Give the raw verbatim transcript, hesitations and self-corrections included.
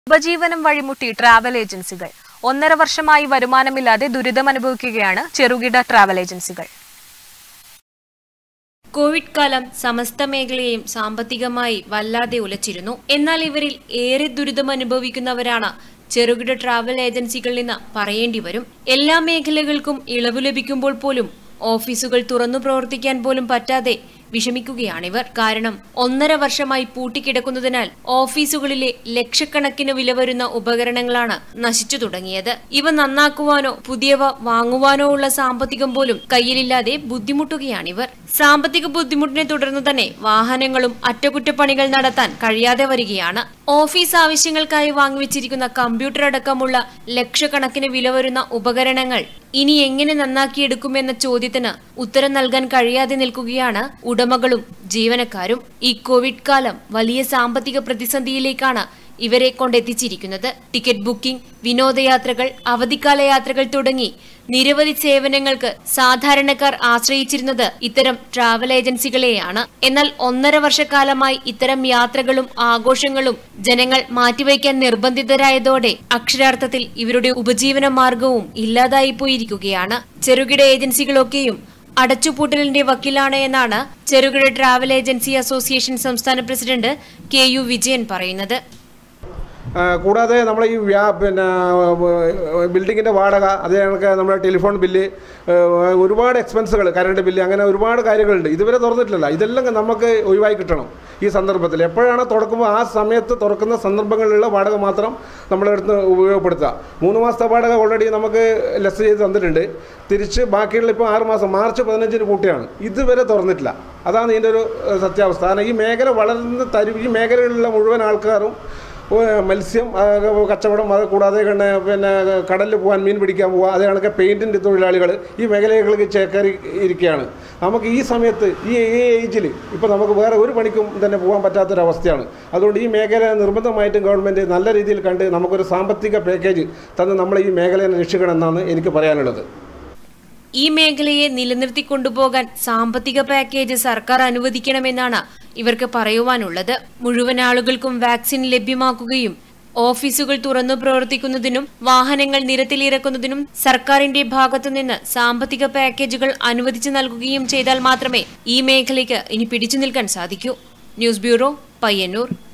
ഉപജീവനം വഴിമുട്ടി ട്രാവൽ ഏജൻസികൾ ഒന്നര വർഷമായി വരുമാനമില്ലാതെ ദുരിതമനുഭവിക്കുകയാണ് ചെറുകിട ട്രാവൽ ഏജൻസികൾ. കോവിഡ് കാലം സമസ്ത മേഖലയെയും സാമ്പത്തികമായി വല്ലാതെ ഉലച്ചിരുന്നു. എന്നാൽ ഇവരിൽ ഏറെ ദുരിതമനുഭവിക്കുന്നവരാണ് ചെറുകിട ട്രാവൽ ഏജൻസികളിൽ നിന്ന് പറയേണ്ടി വരും. എല്ലാ മേഖലകൾക്കും ഇളവ് ലഭിക്കുമ്പോൾ പോലും ഓഫീസുകൾ തുറന്നു പ്രവർത്തിക്കാൻ പോലും പറ്റാതെ വിഷമിക്കുകയാണിവർ. കാരണം ഒന്നര വർഷമായി പൂട്ടിക്കിടക്കുന്നതിനാൽ ഓഫീസുകളിലെ ലക്ഷക്കണക്കിന് വില വരുന്ന ഉപകരണങ്ങളാണ് നശിച്ചു തുടങ്ങിയത്. ഇവ നന്നാക്കുവാനോ പുതിയവ വാങ്ങുവാനോ ഉള്ള സാമ്പത്തികം പോലും കയ്യിലില്ലാതെ ബുദ്ധിമുട്ടുകയാണിവർ. സാമ്പത്തിക ബുദ്ധിമുട്ടിനെ തുടർന്ന് തന്നെ വാഹനങ്ങളും അറ്റകുറ്റപ്പണികൾ നടത്താൻ കഴിയാതെ വരികയാണ്. ഓഫീസ് ആവശ്യങ്ങൾക്കായി വാങ്ങിവെച്ചിരിക്കുന്ന കമ്പ്യൂട്ടർ അടക്കമുള്ള ലക്ഷക്കണക്കിന് വില വരുന്ന ഉപകരണങ്ങൾ ഇനി എങ്ങനെ നന്നാക്കിയെടുക്കുമെന്ന ചോദ്യത്തിന് ഉത്തരം നൽകാൻ കഴിയാതെ നിൽക്കുകയാണ് ഉടമകളും ജീവനക്കാരും. ഈ കോവിഡ് കാലം വലിയ സാമ്പത്തിക പ്രതിസന്ധിയിലേക്കാണ് ഇവരെ കൊണ്ടെത്തിച്ചിരിക്കുന്നത്. ടിക്കറ്റ് ബുക്കിംഗ്, വിനോദയാത്രകൾ, അവധിക്കാല യാത്രകൾ തുടങ്ങി നിരവധി സേവനങ്ങൾക്ക് സാധാരണക്കാർ ആശ്രയിച്ചിരുന്നത് ഇത്തരം ട്രാവൽ ഏജൻസികളെയാണ്. എന്നാൽ ഒന്നര വർഷക്കാലമായി ഇത്തരം യാത്രകളും ആഘോഷങ്ങളും ജനങ്ങൾ മാറ്റിവയ്ക്കാൻ നിർബന്ധിതരായതോടെ അക്ഷരാർത്ഥത്തിൽ ഇവരുടെ ഉപജീവന മാർഗവും ഇല്ലാതായി പോയിരിക്കുകയാണ്. ചെറുകിട ഏജൻസികളൊക്കെയും അടച്ചുപൂട്ടലിന്റെ വക്കിലാണ് എന്നാണ് ചെറുകിട ട്രാവൽ ഏജൻസി അസോസിയേഷൻ സംസ്ഥാന പ്രസിഡന്റ് കെ യു വിജയൻ പറയുന്നത്. കൂടാതെ നമ്മൾ ഈ വ്യാ പിന്നെ ബിൽഡിങ്ങിൻ്റെ വാടക, അതേ കണക്ക് നമ്മുടെ ടെലിഫോൺ ബില്ല്, ഒരുപാട് എക്സ്പെൻസുകൾ, കറണ്ട് ബില്ല്, അങ്ങനെ ഒരുപാട് കാര്യങ്ങളുണ്ട്. ഇതുവരെ തുറന്നിട്ടില്ല. ഇതെല്ലാം നമുക്ക് ഒഴിവായി കിട്ടണം. ഈ സന്ദർഭത്തിൽ എപ്പോഴാണ് തുറക്കുമ്പോൾ ആ സമയത്ത് തുറക്കുന്ന സന്ദർഭങ്ങളിലുള്ള വാടക മാത്രം നമ്മളെടുത്ത് ഉപയോഗപ്പെടുത്തുക. മൂന്ന് മാസത്തെ വാടക ഓൾറെഡി നമുക്ക് ലെസ് ചെയ്ത് തന്നിട്ടുണ്ട്. തിരിച്ച് ബാക്കിയുള്ള ഇപ്പോൾ ആറ് മാസം മാർച്ച് പതിനഞ്ചിന് കൂട്ടിയാണ്. ഇതുവരെ തുറന്നിട്ടില്ല. അതാണ് ഇതിൻ്റെ ഒരു സത്യാവസ്ഥ. കാരണം ഈ മേഖല വളർന്ന് തരും. ഈ മേഖലയിലുള്ള മുഴുവൻ ആൾക്കാരും മത്സ്യം കച്ചവടം, അത് കൂടാതെ പിന്നെ കടലിൽ പോകാൻ, മീൻ പിടിക്കാൻ പോവുക, അതേ കണക്ക് പെയിൻറ്റിൻ്റെ തൊഴിലാളികൾ ഈ മേഖലകളിലേക്ക് ചേക്കേറി ഇരിക്കുകയാണ്. നമുക്ക് ഈ സമയത്ത് ഈ ഏജിൽ ഇപ്പോൾ നമുക്ക് വേറെ ഒരു പണിക്കും തന്നെ പോകാൻ പറ്റാത്തൊരവസ്ഥയാണ്. അതുകൊണ്ട് ഈ മേഖല നിർബന്ധമായിട്ടും ഗവൺമെൻറ് നല്ല രീതിയിൽ കണ്ട് നമുക്കൊരു സാമ്പത്തിക പാക്കേജ് തന്ന് നമ്മൾ ഈ മേഖലയെ രക്ഷിക്കണം എന്നാണ് എനിക്ക് പറയാനുള്ളത്. ഈ മേഖലയെ നിലനിർത്തി കൊണ്ടുപോകാൻ സാമ്പത്തിക പാക്കേജ് സർക്കാർ അനുവദിക്കണമെന്നാണ് ഇവർക്ക് പറയുവാനുള്ളത്. മുഴുവൻ ആളുകൾക്കും വാക്സിൻ ലഭ്യമാക്കുകയും ഓഫീസുകൾ തുറന്നു പ്രവർത്തിക്കുന്നതിനും വാഹനങ്ങൾ നിരത്തിലിറക്കുന്നതിനും സർക്കാരിന്റെ ഭാഗത്തുനിന്ന് സാമ്പത്തിക പാക്കേജുകൾ അനുവദിച്ചു നൽകുകയും ചെയ്താൽ മാത്രമേ ഈ മേഖലയ്ക്ക് ഇനി പിടിച്ചു നിൽക്കാൻ സാധിക്കൂ. News bureau, Payyanur.